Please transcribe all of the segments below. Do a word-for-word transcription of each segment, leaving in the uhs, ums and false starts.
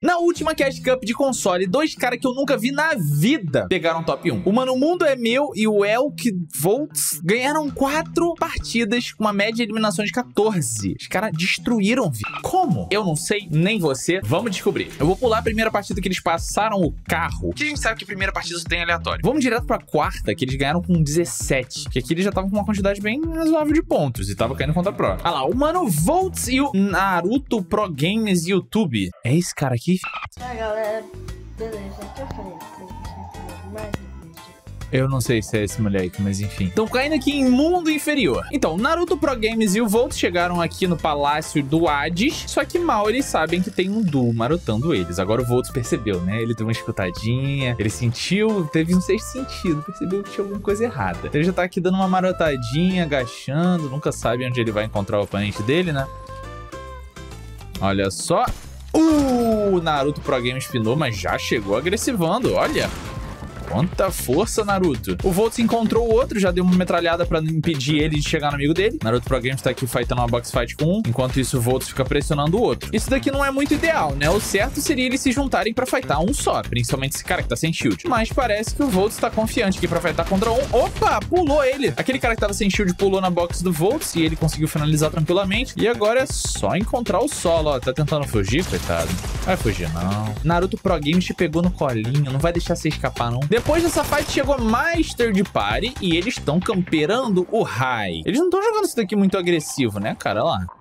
Na última Cash Cup de console, dois caras que eu nunca vi na vida pegaram top um. O Mano Mundo é meu e o Elk Volts ganharam quatro partidas com uma média de eliminação de quatorze. Os caras destruíram, vi. Como? Eu não sei, nem você. Vamos descobrir. Eu vou pular a primeira partida que eles passaram o carro, que a gente sabe que a primeira partida só tem aleatório. Vamos direto pra quarta, que eles ganharam com dezessete. Que aqui eles já estavam com uma quantidade bem razoável de pontos e tava caindo contra a Pro. Ah lá, o Mano Volts e o Naruto Pro Games YouTube. É esse cara aqui? Ah, galera, beleza, aqui eu falei pra vocês mais vídeo. Eu não sei se é esse moleque, mas enfim. Estão caindo aqui em mundo inferior. Então, Naruto Pro Games e o Volt chegaram aqui no Palácio do Hades, só que mal eles sabem que tem um duo marotando eles. Agora o Volt percebeu, né? Ele deu uma escutadinha, ele sentiu, teve um sexto sentido, percebeu que tinha alguma coisa errada. Então, ele já tá aqui dando uma marotadinha, agachando, nunca sabe onde ele vai encontrar o oponente dele, né? Olha só. Uh, Naruto Pro Games pinou, mas já chegou agressivando, olha. Quanta força, Naruto. O Volt encontrou o outro, já deu uma metralhada pra impedir ele de chegar no amigo dele. Naruto Pro Games tá aqui fightando uma box fight com um, enquanto isso o Volt fica pressionando o outro. Isso daqui não é muito ideal, né? O certo seria eles se juntarem pra fightar um só, principalmente esse cara que tá sem shield. Mas parece que o Volt tá confiante aqui pra fightar contra um. Opa, pulou ele. Aquele cara que tava sem shield pulou na box do Volt e ele conseguiu finalizar tranquilamente. E agora é só encontrar o solo, ó. Tá tentando fugir, coitado. Vai fugir, não. Naruto Pro Games te pegou no colinho, não vai deixar você escapar, não. Depois dessa fight chegou mais third party e eles estão camperando o high. Eles não estão jogando isso daqui muito agressivo, né, cara? Olha lá.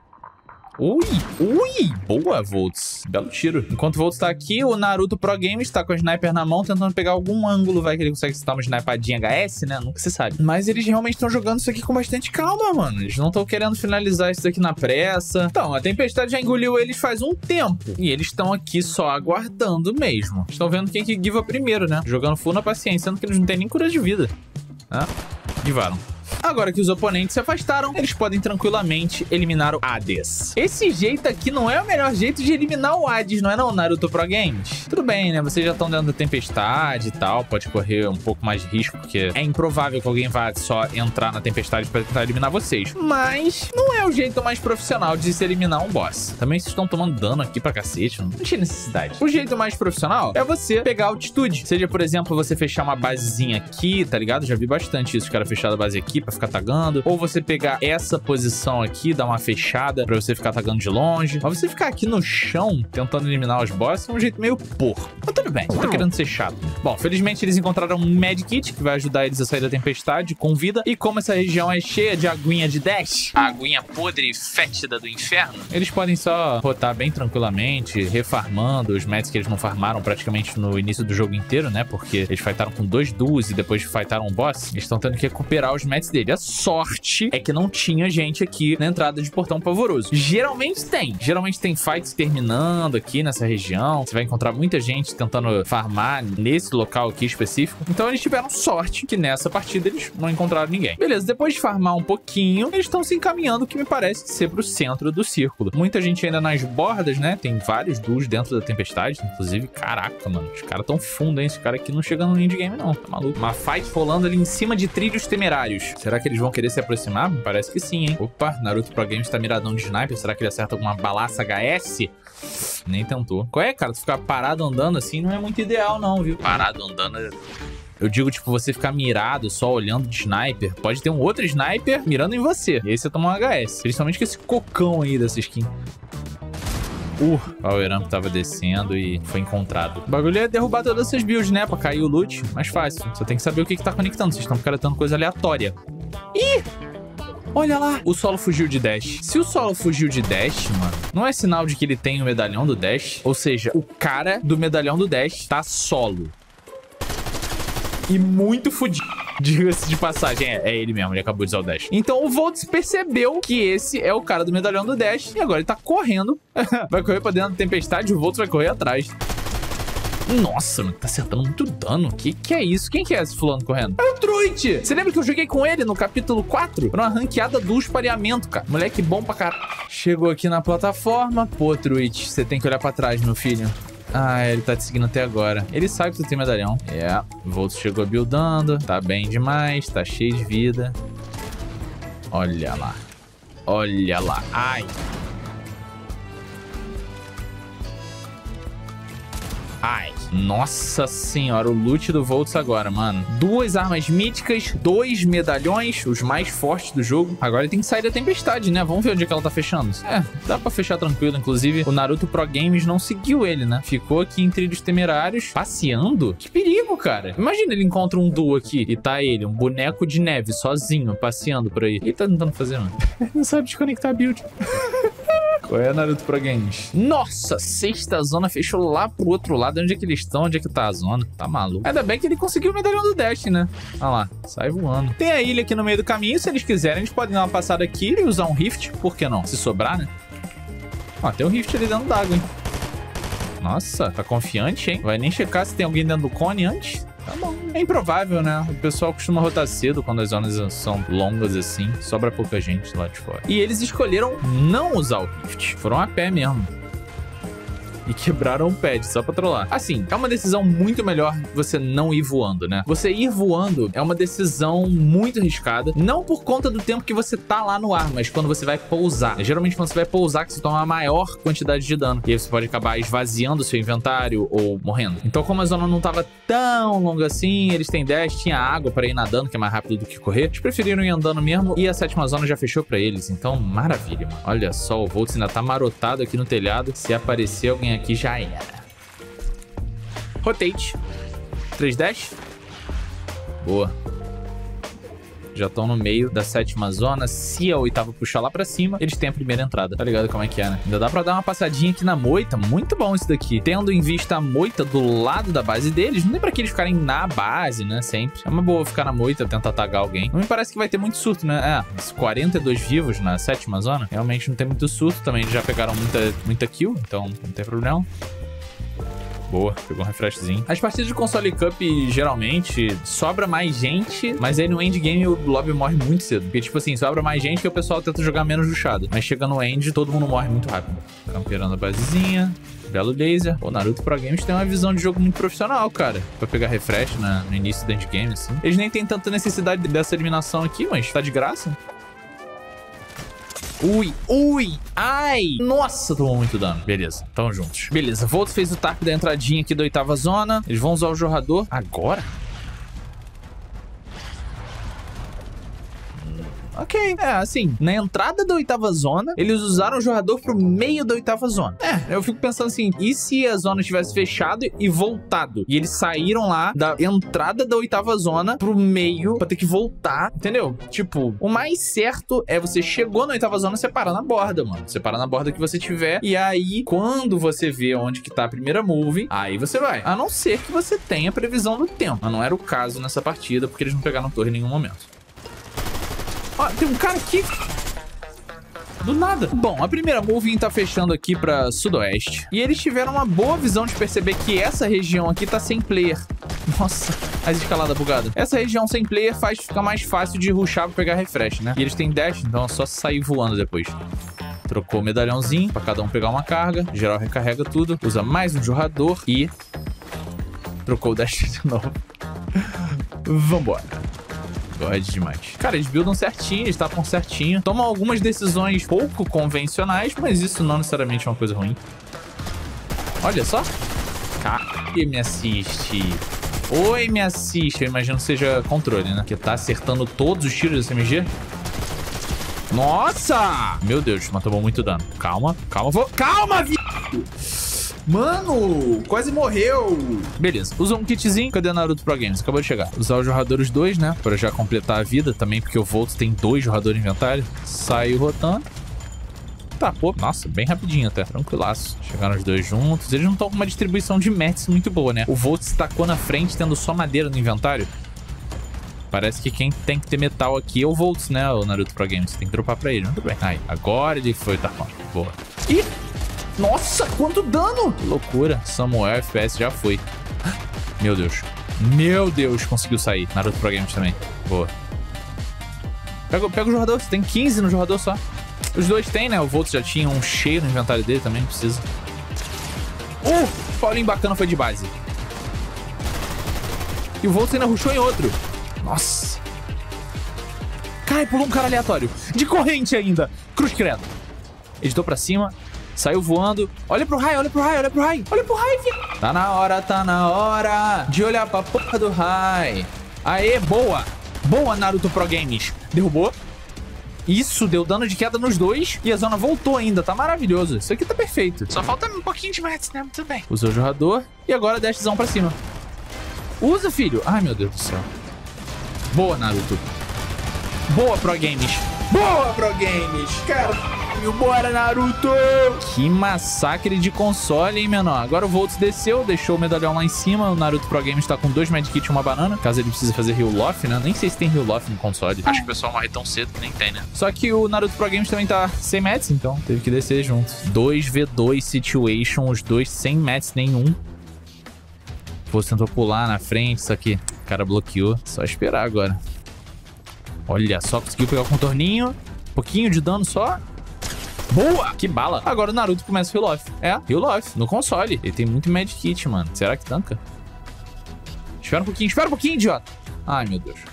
Ui, ui, boa, Volts. Belo tiro. Enquanto o Volts tá aqui, o Naruto Pro Games tá com a sniper na mão, tentando pegar algum ângulo, vai que ele consegue citar uma snipadinha H S, né? Nunca se sabe. Mas eles realmente estão jogando isso aqui com bastante calma, mano. Eles não estão querendo finalizar isso daqui na pressa. Então, a Tempestade já engoliu eles faz um tempo. E eles estão aqui só aguardando mesmo. Estão vendo quem que giva primeiro, né? Jogando full na paciência, sendo que eles não têm nem cura de vida. Ah, givaram. Agora que os oponentes se afastaram, eles podem tranquilamente eliminar o Hades. Esse jeito aqui não é o melhor jeito de eliminar o Hades, não é não, Naruto Pro Games? Tudo bem, né? Vocês já estão dentro da tempestade e tal, pode correr um pouco mais de risco, porque é improvável que alguém vá só entrar na tempestade para tentar eliminar vocês. Mas não é o jeito mais profissional de se eliminar um boss. Também vocês estão tomando dano aqui pra cacete, não tinha necessidade. O jeito mais profissional é você pegar altitude. Seja, por exemplo, você fechar uma basezinha aqui, tá ligado? Já vi bastante isso, os caras fecharam a base aqui pra ficar tagando, ou você pegar essa posição aqui, dar uma fechada pra você ficar tagando de longe, mas você ficar aqui no chão tentando eliminar os bosses é um jeito meio porco. Mas tudo bem, não tô querendo ser chato. Bom, felizmente eles encontraram um medkit que vai ajudar eles a sair da tempestade com vida, e como essa região é cheia de aguinha de dash, a aguinha podre e fétida do inferno, eles podem só rotar bem tranquilamente, refarmando os meds que eles não farmaram praticamente no início do jogo inteiro, né, porque eles fightaram com dois duos e depois fightaram um boss, eles estão tendo que recuperar os meds dele. A sorte é que não tinha gente aqui na entrada de Portão Pavoroso. Geralmente tem. Geralmente tem fights terminando aqui nessa região. Você vai encontrar muita gente tentando farmar nesse local aqui específico. Então eles tiveram sorte que nessa partida eles não encontraram ninguém. Beleza, depois de farmar um pouquinho, eles estão se encaminhando, que me parece ser pro centro do círculo. Muita gente ainda nas bordas, né? Tem vários duos dentro da tempestade. Inclusive, caraca, mano. Os caras tão fundo, hein? Esse cara aqui não chega no endgame, não. Tá maluco. Uma fight rolando ali em cima de trilhos temerários. Será que eles vão querer se aproximar? Parece que sim, hein? Opa, Naruto Pro Games tá miradão de sniper. Será que ele acerta alguma balaça H S? Nem tentou. Qual é, cara? Tu ficar parado andando assim não é muito ideal, não, viu? Parado andando... Eu digo, tipo, você ficar mirado, só olhando de sniper. Pode ter um outro sniper mirando em você. E aí você toma um H S. Principalmente com esse cocão aí dessa skin. Uh, o Power Ramp tava descendo e foi encontrado. O bagulho é derrubar todas essas builds, né? Pra cair o loot. Mais fácil. Só tem que saber o que que tá conectando. Vocês estão caretando coisa aleatória. Ih! Olha lá! O solo fugiu de dash. Se o solo fugiu de dash, mano, não é sinal de que ele tem o medalhão do dash? Ou seja, o cara do medalhão do dash tá solo. E muito fudido. Diga-se de passagem, é, é ele mesmo, ele acabou de usar o dash. Então o Volts percebeu que esse é o cara do medalhão do dash e agora ele tá correndo. Vai correr pra dentro da tempestade e o Volts vai correr atrás. Nossa, mano, tá acertando muito dano. Que que é isso? Quem que é esse fulano correndo? É o Truit! Você lembra que eu joguei com ele no capítulo quatro? Foi uma ranqueada do espareamento, cara. Moleque bom pra caralho. Chegou aqui na plataforma. Pô, Truit, você tem que olhar pra trás, meu filho. Ah, ele tá te seguindo até agora. Ele sabe que tu tem medalhão. É, o Volts chegou buildando. Tá bem demais, tá cheio de vida. Olha lá. Olha lá. Ai. Ai, nossa senhora, o loot do Volts agora, mano. Duas armas míticas, dois medalhões, os mais fortes do jogo. Agora ele tem que sair da tempestade, né? Vamos ver onde é que ela tá fechando. É, dá pra fechar tranquilo. Inclusive, o Naruto Pro Games não seguiu ele, né? Ficou aqui em Trilhos Temerários, passeando. Que perigo, cara. Imagina ele encontra um duo aqui e tá ele, um boneco de neve, sozinho, passeando por aí. O que ele tá tentando fazer, mano? Não sabe desconectar a build. Qual é, Naruto Pro Games? Nossa, sexta zona fechou lá pro outro lado. Onde é que eles estão? Onde é que tá a zona? Tá maluco. Ainda bem que ele conseguiu o medalhão do Dash, né? Olha lá, sai voando. Tem a ilha aqui no meio do caminho. Se eles quiserem, eles podem dar uma passada aqui e usar um Rift. Por que não? Se sobrar, né? Ó, tem um Rift ali dentro d'água, hein? Nossa, tá confiante, hein? Vai nem checar se tem alguém dentro do cone antes? Tá bom. É improvável, né? O pessoal costuma rotar cedo quando as zonas são longas assim. Sobra pouca gente lá de fora. E eles escolheram não usar o Rift. Foram a pé mesmo. E quebraram o pad, só pra trollar. Assim, é uma decisão muito melhor você não ir voando, né? Você ir voando é uma decisão muito arriscada. Não por conta do tempo que você tá lá no ar, mas quando você vai pousar. É geralmente quando você vai pousar que você toma a maior quantidade de dano. E aí você pode acabar esvaziando o seu inventário ou morrendo. Então, como a zona não tava tão longa assim, eles têm dash, tinha água pra ir nadando, que é mais rápido do que correr. Eles preferiram ir andando mesmo e a sétima zona já fechou pra eles. Então, maravilha, mano. Olha só, o Volts ainda tá marotado aqui no telhado. Se aparecer alguém aqui, já era. Rotate. três dash. Boa. Já estão no meio da sétima zona. Se a oitava puxar lá pra cima, eles têm a primeira entrada. Tá ligado como é que é, né? Ainda dá pra dar uma passadinha aqui na moita. Muito bom isso daqui. Tendo em vista a moita do lado da base deles, não tem pra que eles ficarem na base, né? Sempre. É uma boa ficar na moita, tentar tagar alguém. Não me parece que vai ter muito surto, né? É, os quarenta e dois vivos na sétima zona. Realmente não tem muito surto também. Eles já pegaram muita, muita kill, então não tem problema. Boa, pegou um refreshzinho. As partidas de console cup, geralmente, sobra mais gente, mas aí no endgame o lobby morre muito cedo. Porque, tipo assim, sobra mais gente que o pessoal tenta jogar menos rushado. Mas chega no end, todo mundo morre muito rápido. Campeando a basezinha. Belo laser. O Naruto Pro Games tem uma visão de jogo muito profissional, cara. Pra pegar refresh na, no início do endgame, assim. Eles nem tem tanta necessidade dessa eliminação aqui, mas tá de graça. Ui, ui, ai, nossa, tomou muito dano. Beleza, tamo juntos. Beleza, Volts fez o tap da entradinha aqui da oitava zona. Eles vão usar o jorrador agora? Ok, é assim, na entrada da oitava zona, eles usaram o jorrador pro meio da oitava zona. É, eu fico pensando assim, e se a zona tivesse fechado e voltado? E eles saíram lá da entrada da oitava zona pro meio pra ter que voltar, entendeu? Tipo, o mais certo é você chegou na oitava zona, você parar na borda, mano. Você parar na borda que você tiver, e aí, quando você vê onde que tá a primeira move, aí você vai. A não ser que você tenha previsão do tempo. Mas não era o caso nessa partida, porque eles não pegaram torre em nenhum momento. Ó, tem um cara aqui. Do nada. Bom, a primeira moving tá fechando aqui pra sudoeste. E eles tiveram uma boa visão de perceber que essa região aqui tá sem player. Nossa, as escaladas bugadas. Essa região sem player faz ficar mais fácil de rushar pra pegar refresh, né? E eles têm dash, então é só sair voando depois. Trocou o medalhãozinho pra cada um pegar uma carga. Geral recarrega tudo. Usa mais um jorrador e... trocou o dash de novo. Vambora. God demais. Cara, eles buildam certinho, eles tapam certinho. Tomam algumas decisões pouco convencionais, mas isso não necessariamente é uma coisa ruim. Olha só. Cara, me assiste. Oi, me assiste. Eu imagino que seja controle, né? Que tá acertando todos os tiros desse M G. Nossa! Meu Deus, mas tomou muito dano. Calma, calma. Vou... Calma, vi... Mano, quase morreu. Beleza, usa um kitzinho. Cadê o Naruto Pro Games? Acabou de chegar. Usar o jorrador os dois, né? Pra já completar a vida também, porque o Volts tem dois jorradores no inventário. Saiu rotando. Tá, pô, nossa, bem rapidinho até. Tranquilaço. Chegaram os dois juntos. Eles não estão com uma distribuição de mats muito boa, né? O Volts tacou na frente, tendo só madeira no inventário. Parece que quem tem que ter metal aqui é o Volts, né? O Naruto Pro Games. Você tem que dropar pra ele. Muito bem. Aí, agora ele foi tacando. Boa. Ih! Nossa, quanto dano! Que loucura. Samuel F P S já foi. Meu Deus. Meu Deus, conseguiu sair. Naruto Pro Games também. Boa. Pega, pega o jogador. Você tem quinze no jogador só. Os dois tem, né? O Volts já tinha um cheio no inventário dele também. Não precisa. Uh! Paulinho bacana foi de base. E o Volts ainda rushou em outro. Nossa. Cai, pulou um cara aleatório. De corrente ainda. Cruz credo. Editou pra cima. Saiu voando. Olha pro raio, olha pro raio, olha pro raio. Olha pro raio, filho. Tá na hora, tá na hora de olhar pra porra do raio. Aê, boa. Boa, Naruto Pro Games. Derrubou. Isso, deu dano de queda nos dois. E a zona voltou ainda, tá maravilhoso. Isso aqui tá perfeito. Só falta um pouquinho de mats, né? Tudo bem. Usou o jogador. E agora dashzão pra cima. Usa, filho. Ai, meu Deus do céu. Boa, Naruto. Boa, Pro Games. Boa, Pro Games. Caralho, bora, Naruto. Que massacre de console, hein, menor. Agora o Volts desceu, deixou o medalhão lá em cima. O Naruto Pro Games tá com dois medkits e uma banana. Caso ele precise fazer heal off, né? Nem sei se tem heal off no console. Acho que o pessoal morre tão cedo que nem tem, né? Só que o Naruto Pro Games também tá sem mats, então teve que descer junto. dois contra dois situation, os dois sem mats nenhum. Você tentou pular na frente, isso aqui. O cara bloqueou. Só esperar agora. Olha só, conseguiu pegar o contorninho. Um pouquinho de dano só. Boa! Que bala. Agora o Naruto começa o heal off. É, heal off. No console. Ele tem muito medkit, mano. Será que tanca? Espera um pouquinho. Espera um pouquinho, idiota. Ai, meu Deus.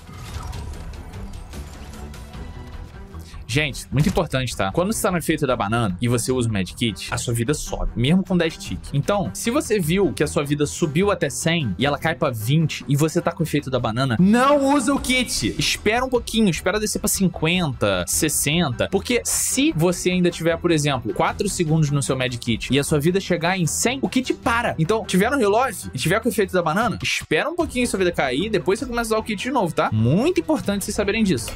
Gente, muito importante, tá? Quando você tá no efeito da banana e você usa o medkit, a sua vida sobe, mesmo com dash tick. Então, se você viu que a sua vida subiu até cem e ela cai pra vinte e você tá com o efeito da banana, não usa o kit. Espera um pouquinho, espera descer pra cinquenta, sessenta, porque se você ainda tiver, por exemplo, quatro segundos no seu medkit e a sua vida chegar em cem, o kit para. Então, tiver no heal off e tiver com o efeito da banana, espera um pouquinho a sua vida cair, depois você começa a usar o kit de novo, tá? Muito importante vocês saberem disso.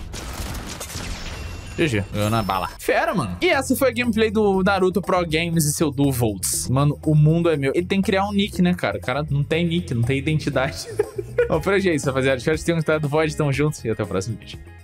G G, ganhou na bala. Fera, mano. E essa foi a gameplay do Naruto Pro Games e seu Duo Volts. Mano, o mundo é meu. Ele tem que criar um nick, né, cara? O cara não tem nick, não tem identidade. Bom, por hoje é isso, rapaziada. Espero que vocês tenham gostado do V O D. Tamo junto e até o próximo vídeo.